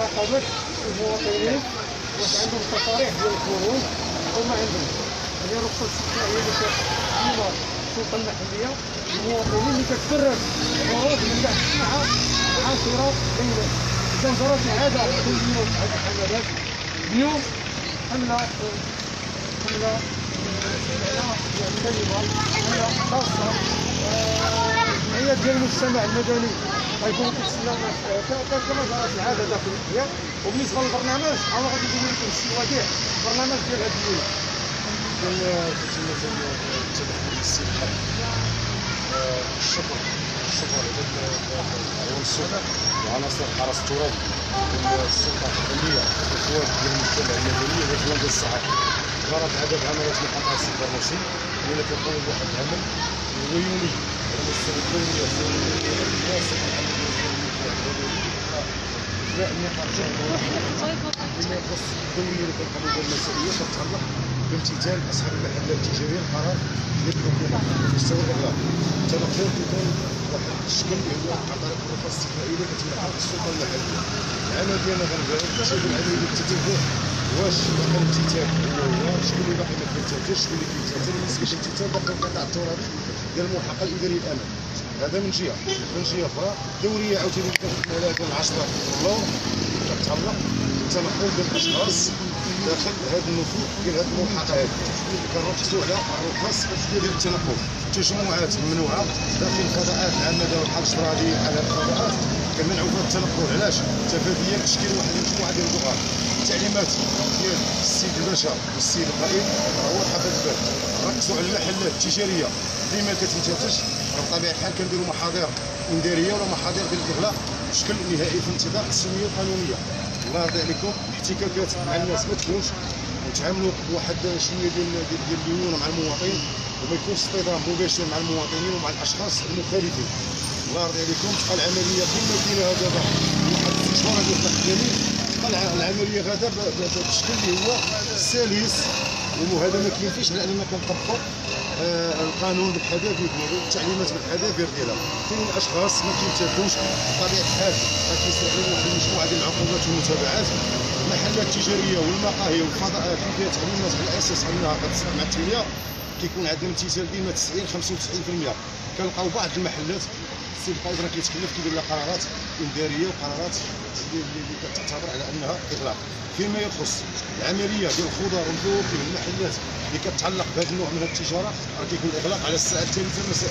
مراقبه المواطنين واش عندهم تصاريح ديال الخروج او ما عندهم. هذه الرخصه الاستثنائيه اللي كتقيمها السلطه المحليه المواطنين اللي كتفرز الخروج من بعد مع شراء بينات. اذا جرت العاده كل يوم هذه الحملات، اليوم حمله كلمه حمله خاصه الجمعيات ديال المجتمع المدني غيكونوا كيتسناونا كما جرت العاده داخل الحياه. وبالنسبه للبرنامج انا غادي ندير لكم شي وديع البرنامج ديال هذه الليله. الشكر لعوان السلطه وعناصر الحرس الترابي والسلطه المحليه والاخوان ديال المجتمع المدني والاخوان ديال الصحافه. جرت عدد عمليات محققه السيبر نوسي اللي كنقوم بواحد العمل ويوني على مستوى الدولي النقاط فيما يخص الدوليه اللي كنقوم بها المسائيه كتتعلق بامتثال اصحاب المحلات التجاريه القرار ديال الحكومه في مستوى الاغلاق. التنقل كيكون واحد الشكل اللي هو عن طريق الرخص الاستثنائيه اللي كتمنحها السلطه المحليه. العمل ديالنا غنبداو نشوفوا العمليه ديال التتبع واش باقي الامتثال هو شكون اللي باقي ما كيمتثلش شكون اللي كيمتثل. بالنسبه للامتثال باقي القطاع الترابي ديال الملحقه الاداريه الامن. هذا من جهه. من جهه اخرى الدوريه عاوتاني كنخدموا عليها ديال 10 اللور اللي كتعلق بالتنقل ديال الاشخاص داخل هذا النفوذ ديال هذه الملحقه هذه اللي كنركزوا على الرخص ديال التنقل. تجمعات ممنوعه داخل الفضاءات العامه ديال البحر الشرادي على الفضاءات كنمنعوا فيها التنقل. علاش؟ تفاديا تشكيل واحد المجموعه ديال البؤر. التعليمات ديال السيد الباشا والسيد القائد هو حفظ البال. ركزوا على المحلات التجاريه اللي ما كتمتثلش بطبيعه الحال كنديروا محاضر انذاريه ولا محاضر ديال الاغلاق بشكل نهائي في انتظار التسميه القانونيه. الله يرضي عليكم الاحتكاكات مع الناس ما تكونش، ونتعاملوا بواحد شويه ديال الليونه مع المواطن وما يكونش اصطدام مباشر مع المواطنين ومع الاشخاص المخالفين. الله يرضي عليكم تبقى العمليه كما كاينه دابا واحد 6 شهور ديال التقديم تبقى العمليه غادا بالشكل اللي هو سلس. وهذا ما كيمكنش لاننا كنطبقوا القانون بالحذافير ديالو والتعليمات بالحذافير ديالها. كاين اشخاص ما كيمتثلوش بطبيعه الحال كيستعملوا واحد المجموعه ديال العقوبات والمتابعات. المحلات التجاريه والمقاهي والفضاءات اللي فيها تعليمات على اساس انها كتصلح مع التنميه كيكون عندنا امتثال ديما 90 95%. كنلقاو بعض المحلات السيد القائد راه كيتكلف كيدير لها قرارات انذاريه وقرارات اللي كتعتبر على انها اغلاق. فيما يخص العمليه ديال الخضر والفواكه والمحلات اللي كتعلق بهذا النوع من التجاره راه كيكون الاغلاق على الساعه الثالثه مساء.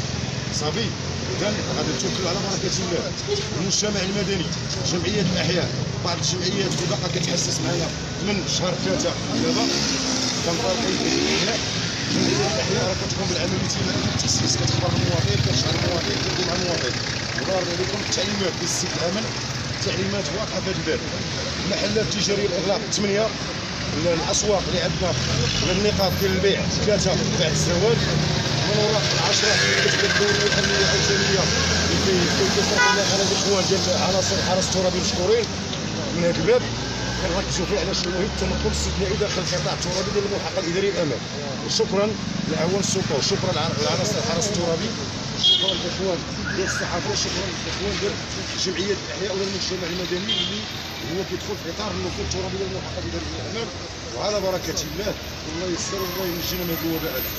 صافي اذا غادي نتوكلوا على بركه الله. المجتمع المدني جمعيات الاحياء بعض الجمعيات اللي باقا كتحسس معنا من شهر 3 دابا كنطالبوا بالاحياء. جمعيات الاحياء راه كتقوم بالعمليه ديال التحسيس كتخبر المواطن كتشعر المواطن كتكون مع المواطن. الله يرضي عليكم التعليمات ديال السيد الامن تعليمات واضحه في هذا الباب. المحلات التجاريه الاغلاق 8. الاسواق اللي عندنا النقاط ديال البيع 3 بعد الزواج. من وراء 10 كتبدا الدوريه الامنيه العوجانيه اللي كيصرف عليها على الاخوان ديال عناصر الحرس الترابي مشكورين من هذا الباب. كنركزوا فيه على شنو هو التنقل الاستثنائي داخل القطاع الترابي ديال الملحقه الاداريه الامام. وشكرا لعوان السلطه وشكرا لعناصر الحرس الترابي وشكرا للاخوان ديال الصحافه وشكرا للاخوان ديال جمعيات الاحياء ولا المجتمع المدني اللي هو كيدخل في اطار النفوذ الترابي ديال الملحقه الاداريه الامام. وعلى بركه الله والله يسر والله ينجينا من هذا الوباء هذا.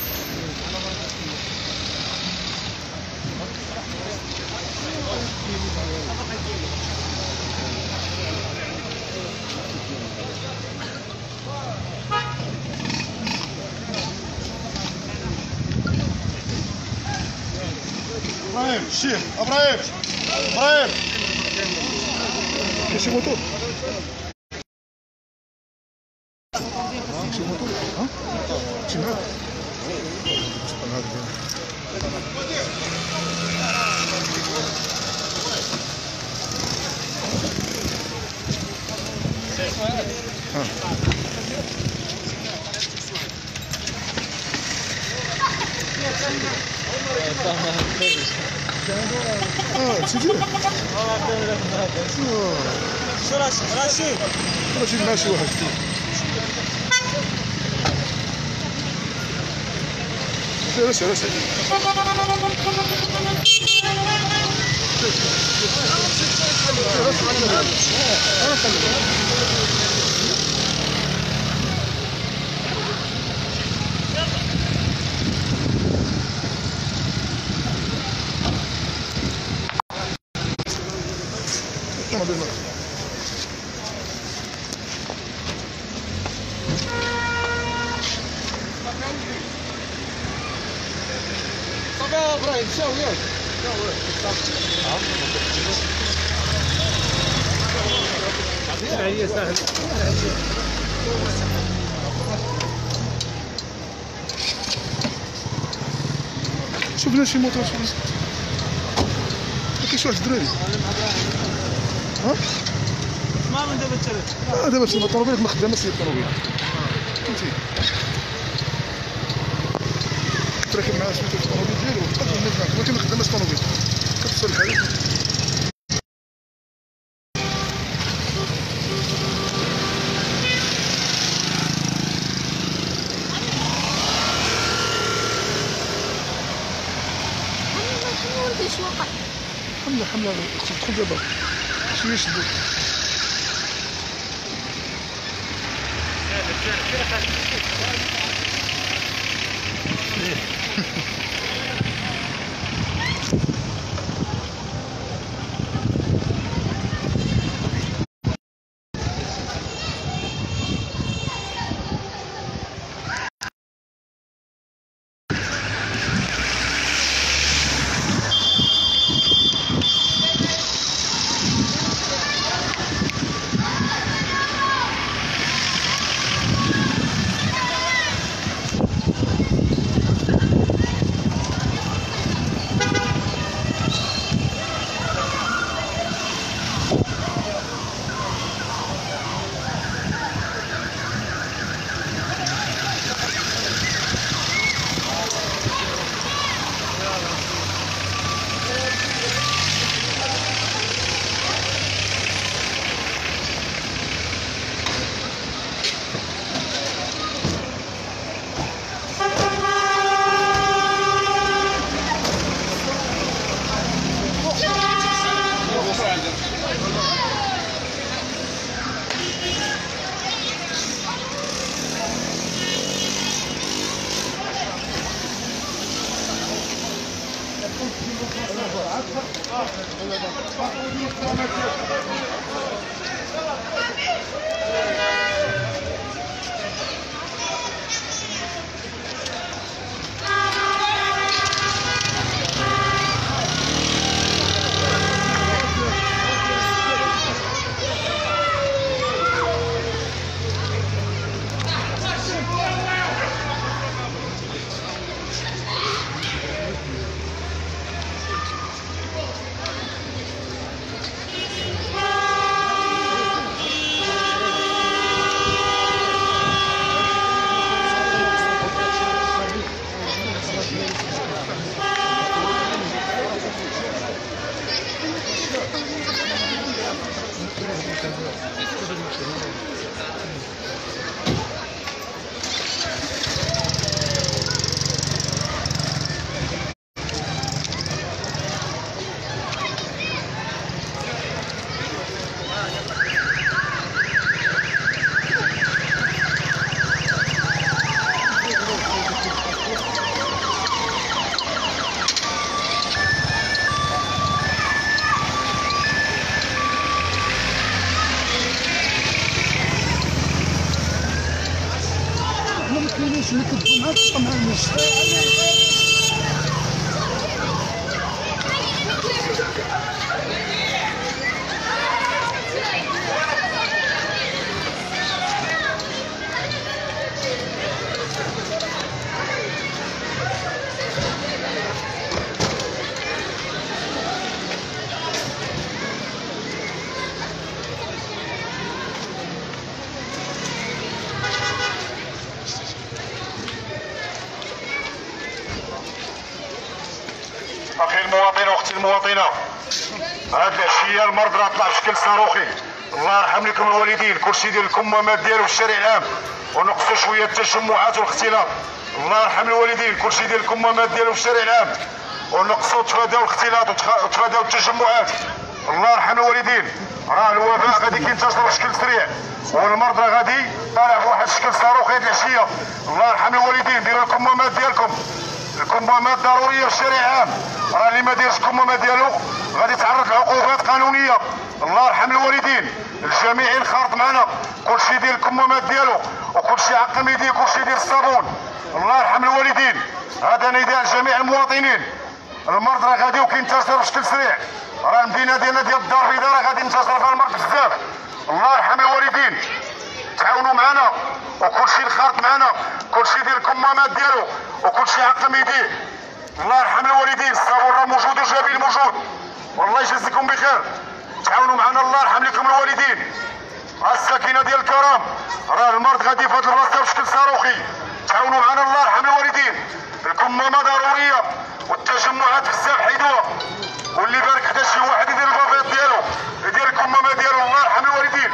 ابراهيم الشيخ ابراهيم ماشي موتور ماشي موتور ها ماشي معاك سيدي رشيد ماشي واحد سير ابراهيم مشاو ياك هي سهل شوفنا شي موطور ما كاينش واحد الدراري ها ما من دابا الثلاث دابا شي الطوموبيلات ما خدامه سي الطوموبيل فهمتي تركب معاه سميتو الطوموبيل ديالو تقدر الناس معاك ولكن ما خداماش الطوموبيل كتصلح عليه حمله تدخل دابا شويه شدو كاينش اللي كتكون معاك مع الناس اخي المواطن واختي المواطنه، هاد العشيه المرض راه طلع بشكل صاروخي. الله يرحم لكم الوالدين، كلشي ديال الكمامات ديالو في الشارع العام ونقصوا شويه التجمعات والاختلاط. الله يرحم الوالدين، كلشي ديال الكمامات ديالو في الشارع العام ونقصوا تفاداو الاختلاط وتفاداو التجمعات. الله يرحم الوالدين، راه الوباء غادي كينتشر بشكل سريع والمرض راه غادي طالع بواحد الشكل صاروخي هاد العشيه. الله يرحم الوالدين، ديروا الكمامات ديالكم، الكمامات ضروريه في الشارع العام. راه اللي ما ديرش الكمامه ديالو غادي يتعرض لعقوبات قانونيه. الله يرحم الوالدين، الجميع ينخرط معنا، كلشي ديال الكمامات ديالو وكلشي عقم يديه، كلشي ديال الصابون. الله يرحم الوالدين، هذا نداء لجميع المواطنين المرض راه غادي وكينتشر بشكل سريع. راه المدينه ديالنا ديال الدار البيضاء راه غادي ينتشر فيها المرض بزاف. الله يرحم الوالدين، تعاونوا معنا وكلشي الخارط معنا، كلشي ديال الكمامات ديالو وكلشي عقم يديه. الله يرحم الوالدين، الصابون راه موجود والجبيل موجود، والله يجازيكم بخير. تعاونوا معنا، الله يرحم لكم الوالدين. السكينه ديال الكرام، راه المرض غادي في هذه البلاصه بشكل صاروخي. تعاونوا معنا، الله يرحم الوالدين. الكمامه ضروريه والتجمعات بزاف حيدوها، واللي بارك حدا شي واحد يدير البافيط ديالو يدير الكمامه ديالو. الله يرحم الوالدين.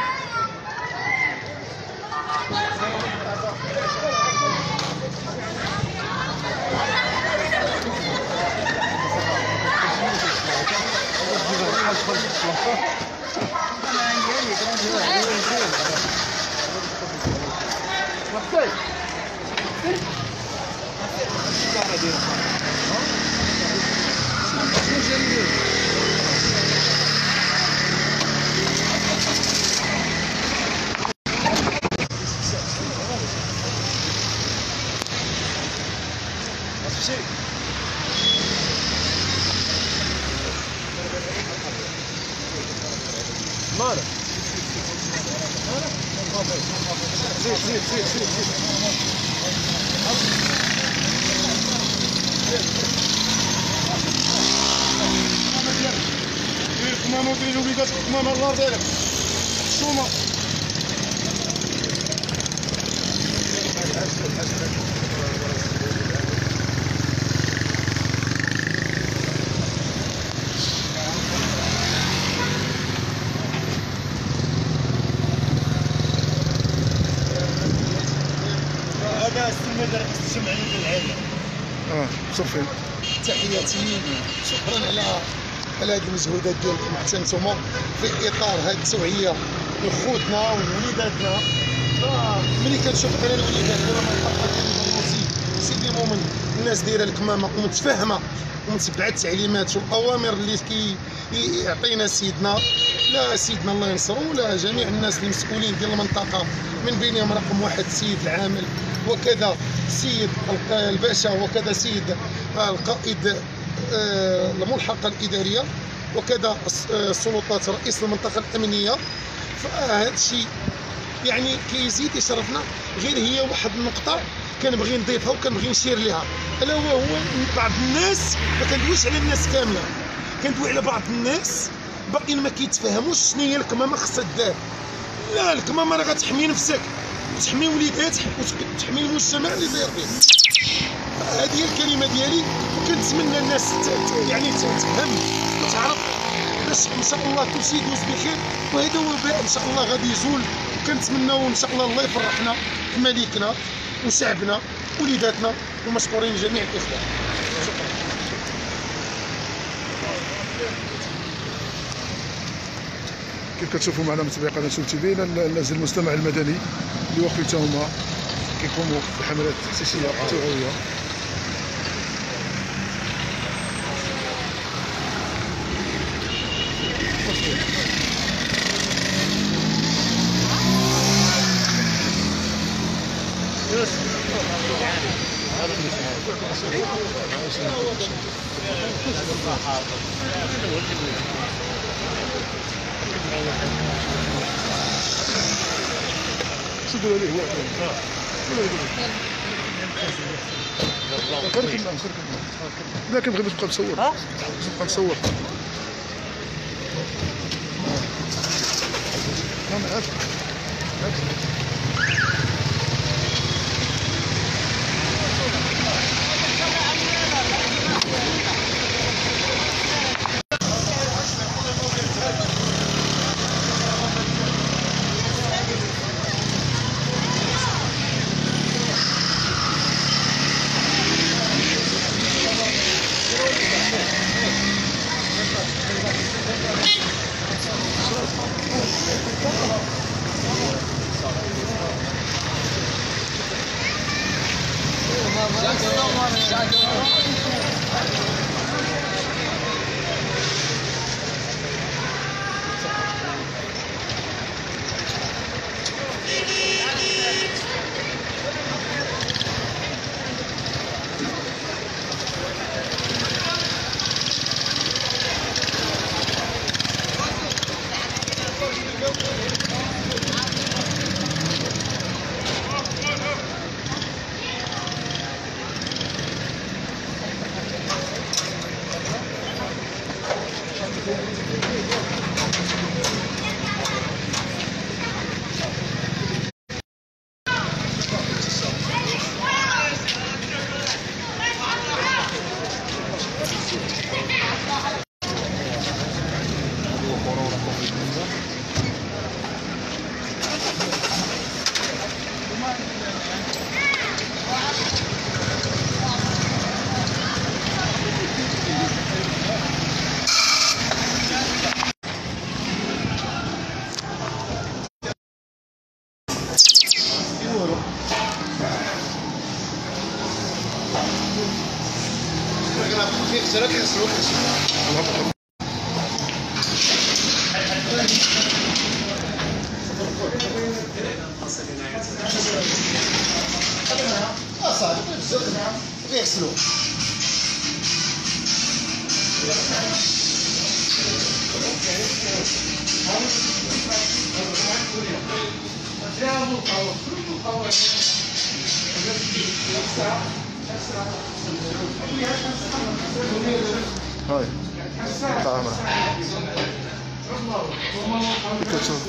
مالك؟ زيد زيد زيد زيد زيد. دير الكمامة ودير لوليداتك الكمامة النار ديالك الشومة. هذا السميد راه الجمعية ديال العائلة. صافي. تحياتي، شكرا على هذه المجهودات ديالكم حتى نتوما في اطار هذه التوعيه لخوتنا ووليداتنا. ملي كنشوف انا الوليدات ديال المنطقه سيدي مؤمن، الناس دايره الكمامه ومتفاهمه ومتبعه التعليمات والاوامر اللي كيعطينا سيدنا، لا سيدنا الله ينصرو، ولا جميع الناس المسؤولين ديال المنطقه، من بينهم رقم واحد السيد العامل، وكذا السيد الباشا، وكذا سيد القائد الملحقه الاداريه، وكذا السلطات رئيس المنطقه الامنيه. فهذا الشيء يعني كيزيد يشرفنا. غير هي واحد النقطه كنبغي نضيفها وكنبغي نشير لها، الا وهو بعض الناس، ما كندويش على الناس كامله، كندوي على بعض الناس باقيين ما كيتفهموش شنو هي الكمامه خصها دار. لا، الكمامه راه غتحمي نفسك وتحمي وليداتك وتحمي المجتمع اللي داير فيه. هذه هي الكلمه ديالي، وكنتمنى الناس يعني تفهم وتعرف باش ان شاء الله كلشي يدوز بخير، وهذا وباء ان شاء الله غادي يزول. وكنتمناو ان شاء الله يفرحنا في ملكنا وشعبنا وليداتنا، ومشكورين جميع الاخوان. شكرا. كيف كتشوفوا معنا متابعي قناه شوف تي في، المجتمع المدني اللي وقيته هما كيقوموا بحملات تحسيسيه توعويه. شو تقول عليه هو؟ لا كنبغي باش نبقى نصور، باش نبقى نصور. انا عارف. صافي غيغسلو هاي طعمه كتشوف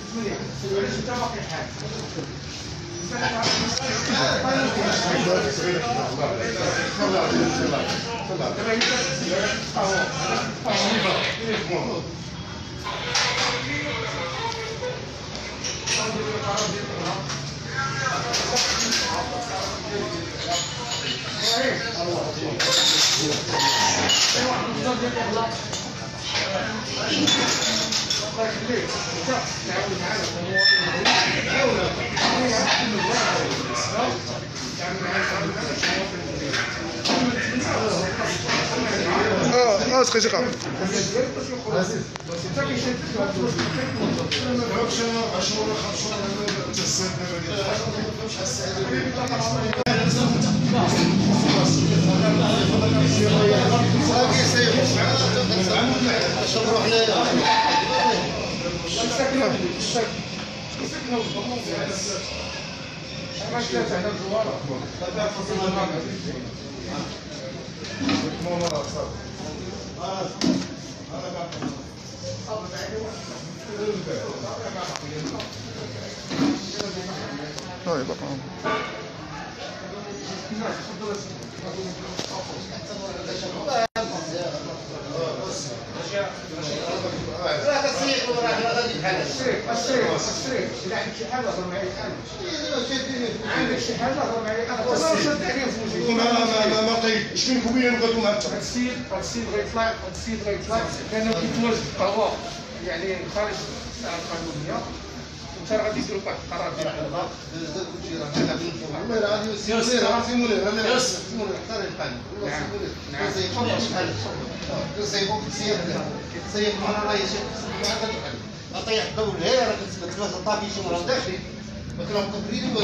دقيقة هاي بقى السريع إذا عندك شي حاجة هضر معايا عندك شي حاجة هضر معايا أنا والله شاد عليا فوجي ما قيد شنو كوبيه نقول لهم هاد السيد غيطلع لأنه كيتواجد هو يعني خارج الساعة القانونية وانت راه غادي يديروا واحد القرار ديال الحلقة أطيح الدولة راه كتبت الطافي شي مرة داخلي ما كانوا مكبرين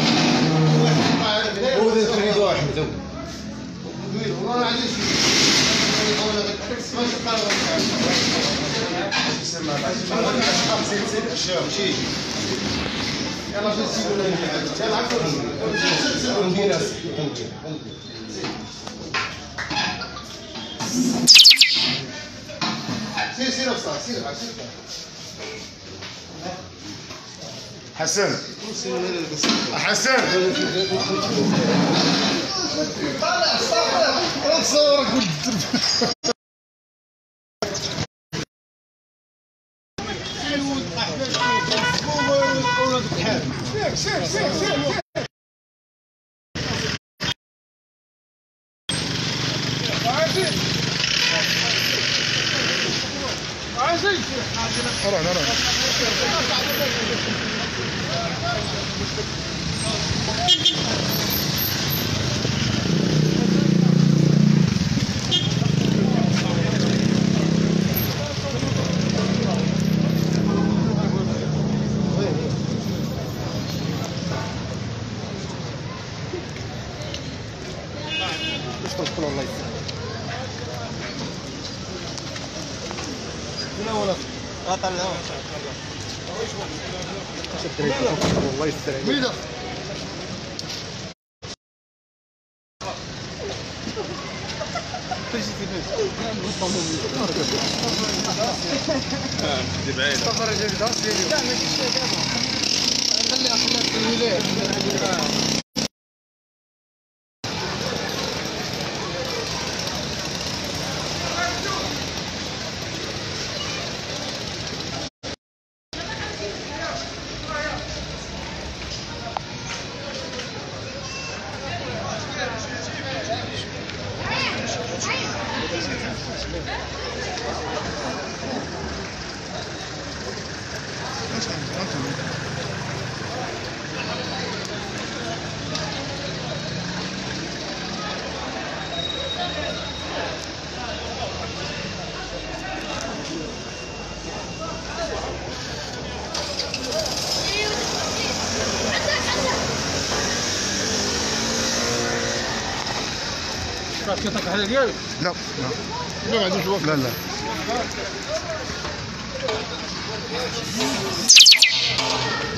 هو ذا تريد واحد تو والله عندي شي يلا في السيد سير حسن صورك والله يستر دي بعيدة خليها في الولاية كيعطيك الحاله ديالك. لا ما عندوش الوقت. لا لا